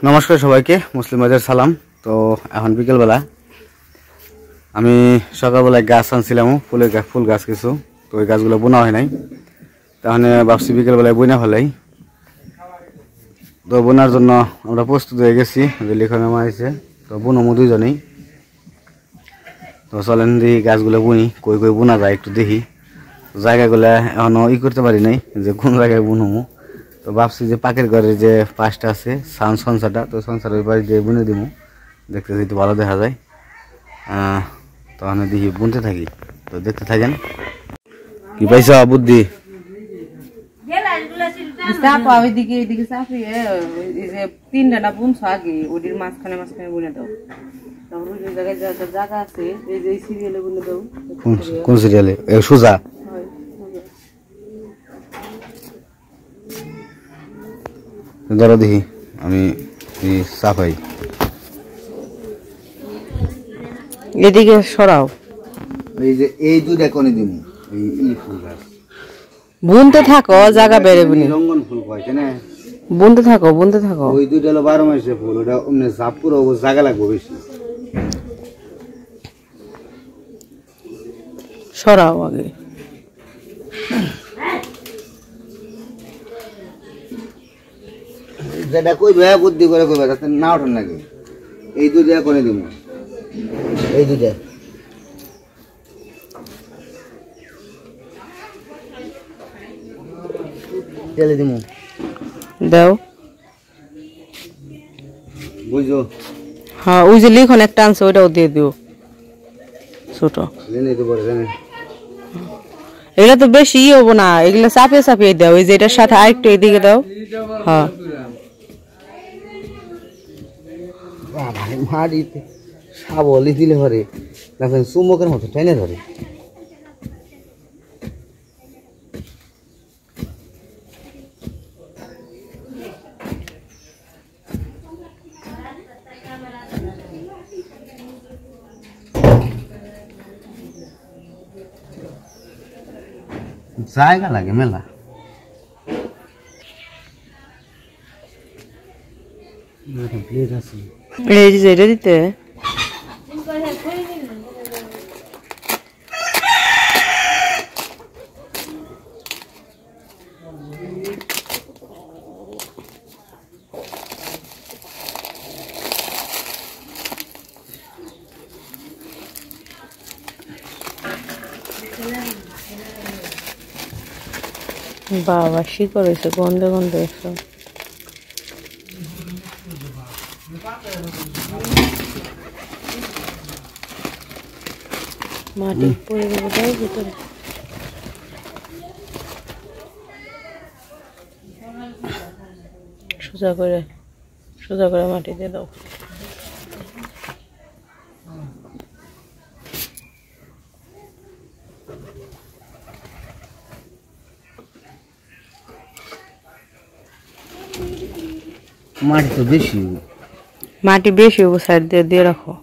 নমস্কার সবাইকে, মুসলিম বাজার সালাম। তো এখন বিকেলবেলা আমি সকালবেলায় গাছ আনছিলাম, ফুল গাছ কিছু। তো ওই গাছগুলো বোনা হয় নাই, তাহলে ভাবছি বিকেলবেলায় বইনা ফেলাই। তো বোনার জন্য আমরা প্রস্তুত হয়ে গেছি, লিখন মারিছে। তো বুনমু দুইজনেই। তো চলেন দেখি গাছগুলো বুনি, কই কই বোনা যায় একটু দেখি। জায়গাগুলো এখনো করতে পারি নাই যে কোন জায়গায় বুনমু। তো ভাবছি যে পাকের ঘরের যে পাশটা আছে সংসারটা, তো সংসার ওই পাশে দিয়ে বুনে দিব, দেখতে একটু ভালো দেখা যায়। তখন দেখি বুনতে থাকি, তো দেখতে থাকেন। কি পাইছ বুদ্ধি? তিনটা না বুনছো আগে, ওটির মাঝখানে মাঝখানে বুনে দাও। জায়গায় জায়গা আছে, এই যে সিরিয়ালে বুনে দাও। কোন সিরিয়ালে? সোজা ধরো দেখি, আমি সাফাই এদিকে সরাও। এই যে এই দুইটা কোনে দিব, এই ফুল গাছ বুনতে থাকো, জায়গা বেড়ে বুনি। রঙ্গন ফুল কয় না, বুনতে থাকো বুনতে থাকো। ওই দুইটা হলো 12 মাসের ফুল, ওটা অমনে জাপ পুরো জায়গা লাগবে বেশি। সরাও আগে। যেটা কই ভাই বুদ্ধি করে কইবা, যাতে না ওঠেন লাগে। এই দুইটা কোনে দিব, এই দুইটা তেলে দিমু, দাও। বুঝছো? হ্যাঁ, ওই যে লিখন একটা আনছে, ওইটাও দিয়ে দিও ছোট। এগুলা তো বেশি হবো না, এগুলা চাপিয়ে চাপিয়ে দাও। ওই যে এটার সাথে আরেকটু এদিকে দাও। হ্যাঁ, মাটিতে সাবলি দিলে ধরে, দেখেন চুম্বকের মতো টেনে ধরে। জায়গা লাগে মেলা। এই যে এটা দিতে বাবা শিকড় হয়েছে, গন্ধে গন্ধে সব। মাটি পড়ে দেবো, দাও ভিতরে। সোজা করে মাটি দিয়ে দাও। মাটি তো বেশি, মাটি বেশি হবো, সাইড দিয়ে দিয়ে রাখো।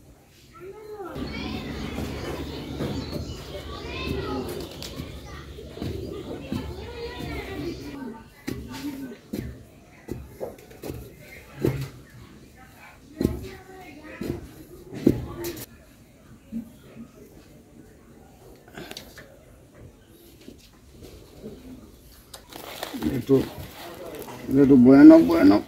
একটু ভয়ানক ভয়ানক।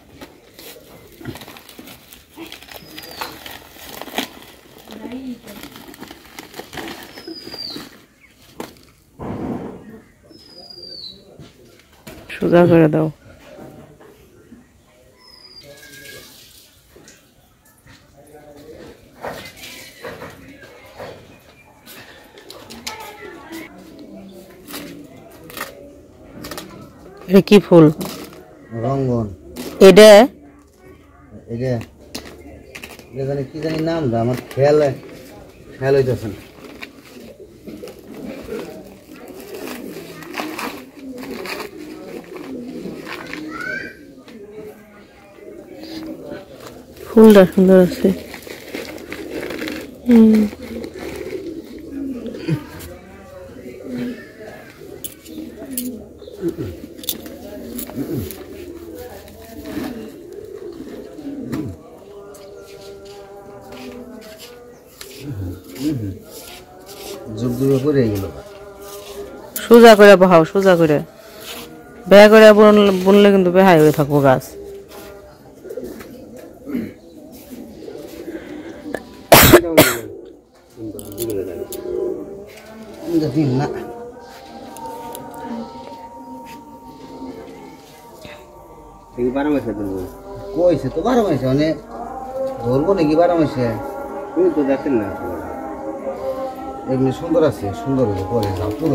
সোজা করে দাও। এটা কি ফুল? রঙ্গন। এটা এটা জানি কি জানি নামটা, আমার খেয়াল হইতেছে না। ফুলটা সুন্দর আছে। সোজা করে বহাও, সোজা করে বেয়া করে বুনলে কিন্তু বেহাই হয়ে থাকবো গাছ। কইছে তো 12 মাসে মানে ধরবো নাকি 12 মাসে? তুমি তো দেখেন না, এমনি সুন্দর আছে, সুন্দর হলে পরে যাও পুরো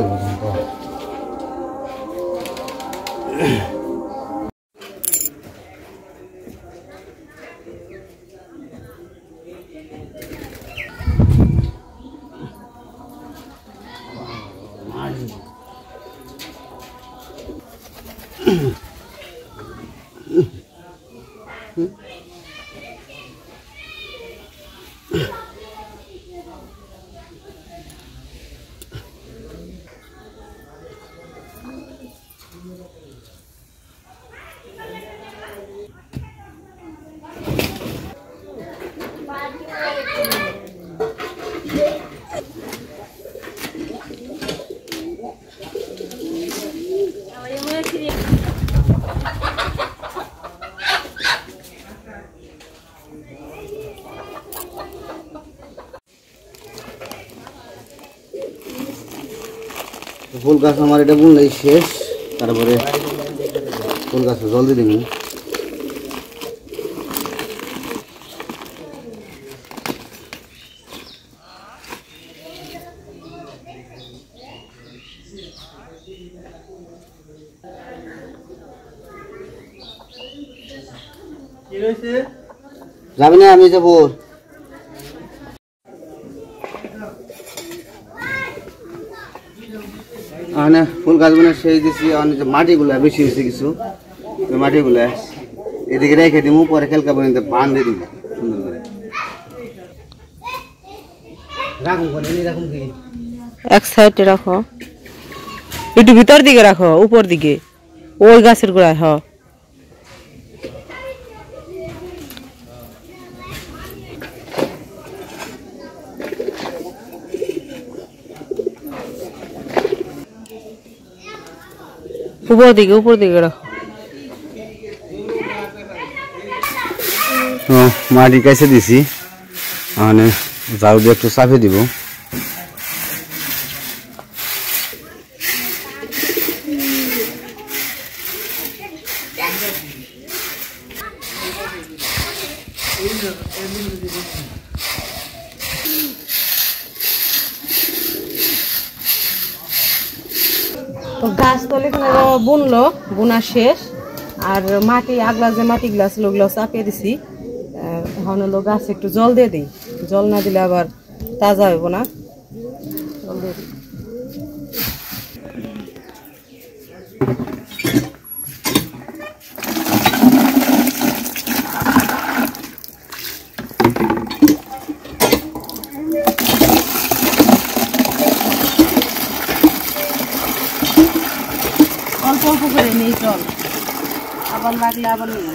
ফুল গাছ আমার এটা বুনলেই শেষ। তারপরে ফুল গাছে জল দিয়ে দিবি। যাবি না? আমি যাবো। ফুল গাছ মানে সেই দিছি, মাটিগুলা বেশি হয়েছে কিছু, মাটিগুলা এদিকে রেখে দিব, পরে খেলকা পর্যন্ত বান দিয়ে দিব সুন্দর করে। রাখুন কি এক সাইডে রাখো, একটু ভিতর দিকে রাখো, উপর দিকে ওই গাছের গোড়ায়। হ উপর দিকে রাখো। মাটি কাছে দিছি, মানে ঝাড়ু দিয়ে একটু চাপে দিব। গাছ তলে বুনলো, বোনা শেষ। আর মাটি আগলা যে মাটি গুলা ছিল ওগুলো চাপিয়ে দিছি। এখন হলো গাছ একটু জল দিয়ে দিই, জল না দিলে আবার তাজা হইব না। জল দিয়ে দিই। অল্প অল্প করে নেই জল, আবার লাগলে আবার নেই।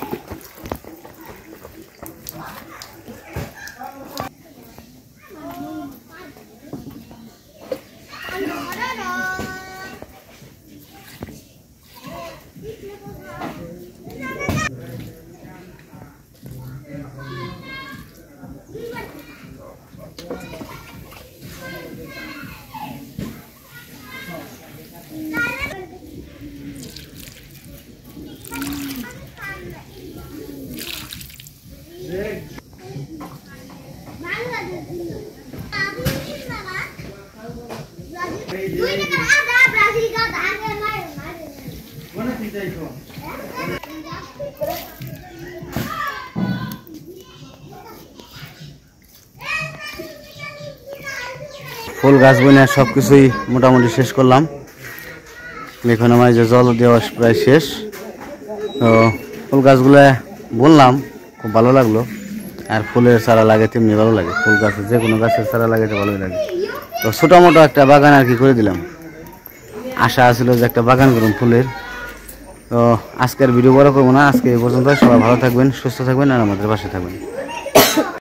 ফুল গাছ বইনে সবকিছুই মোটামুটি শেষ করলাম। এখন আমার যে জল দেওয়া প্রায় শেষ। তো ফুল গাছগুলো বললাম, খুব ভালো লাগলো। আর ফুলের চারা লাগে তেমনি ভালো লাগে, ফুল গাছের যে কোনো গাছের চারা লাগাইতে ভালোই লাগে। তো ছোটো মোটো একটা বাগান আর কি করে দিলাম। আশা আছিল যে একটা বাগান করুন ফুলের। তো আজকের ভিডিও বড় করবো না, আজকে এই পর্যন্ত। সবাই ভালো থাকবেন, সুস্থ থাকবেন আর আমাদের পাশে থাকবেন।